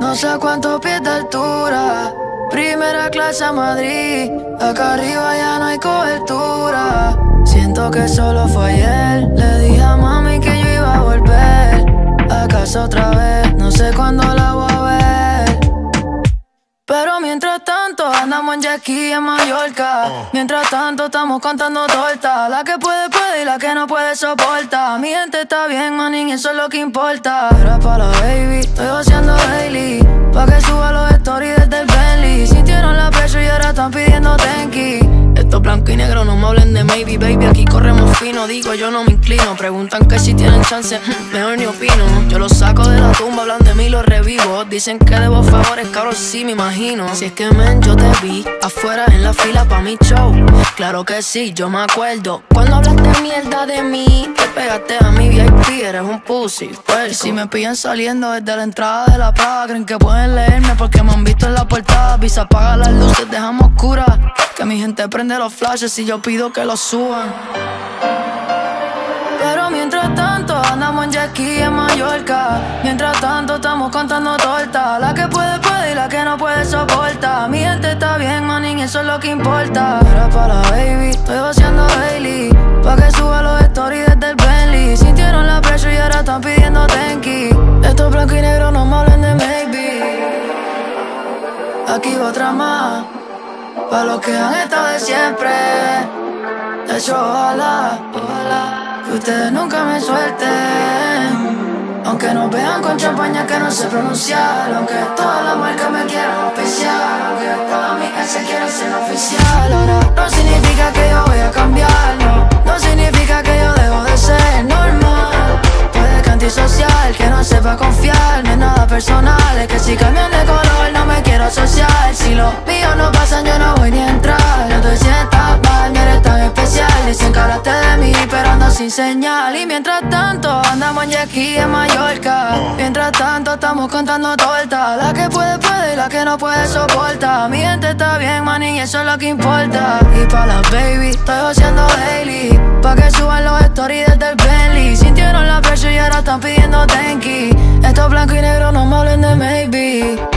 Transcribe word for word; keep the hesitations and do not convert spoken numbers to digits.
No sé a cuántos pies de altura, primera clase a Madrid. Acá arriba ya no hay cobertura. Siento que solo fue ayer. Le dije a mami que yo iba a volver a casa otra vez. No sé cuándo la voy a ver. Pero mientras tanto andamos en jet ski en Mallorca. Mientras tanto estamos contando tortas. La que puede puede y la que no puede soporta. Mi gente está bien, manín, eso es lo que importa. Era para la baby, estoy haciendo daily, pa' que suba los stories desde el Bentley. Sintieron la presión y ahora están pidiendo tenki. Estos blanco y negro no me hablen de maybe, baby. Aquí corremos fino, digo yo no me inclino. Preguntan que si tienen chance, mejor ni opino. Yo los saco de la tumba, hablan de mí, los revivo. Dicen que debo favores, cabrón, sí me imagino. Si es que men, yo te vi afuera en la fila pa' mi show. Claro que sí, yo me acuerdo cuando hablaste mierda de mí. Te pegaste a mi V I P, eres un pussy. Pues si me pillan saliendo desde la entrada de la Prada, creen que pueden leerme porque me han visto en la portada. Visa, apaga las luces, dejamos oscuras, que mi gente prende los flashes y yo pido que los suban. Pero mientras tanto andamos en jet ski en Mallorca. Mientras tanto estamos contando tortas. La que puede puede y la que no puede soporta. Mi gente está bien, manín, eso es lo que importa. Era para la baby, estoy haciendo daily, pa' que suba los stories desde el Bentley. Sintieron la presión y ahora están pidiendo tenki. Estos blanco y negro no me hablen de maybe. Aquí va otra más, pa' los que han estado de siempre. De hecho, ojalá, ojalá que ustedes nunca me suelten. Aunque nos vean con champaña que no sé pronunciar. Aunque todas las marcas me quieran especial. Aunque todas mis ex se quieran ser oficial. Ahora no significa que yo voy a cambiar, no. No significa que yo dejo de ser normal. Puede que antisocial, que no sepa confiar. No es nada personal, es que si cambian de color no me quiero asociar. Si los míos no pasan yo no voy ni a entrar. No te sientas mal, no eres tan especial. Dicen que hablaste de mí pero ando sin señal. Y mientras tanto andamos en jet ski en Mallorca. Mientras tanto estamos contando tortas. La que puede puede y la que no puede soporta. Mi gente está bien, manín, y eso es lo que importa. Y pa' las baby estoy haciendo daily, pa' que suban los stories desde el Bentley. Sintieron la presión y ahora están pidiendo tenki. Estos blanco y negro no me hablen de maybe.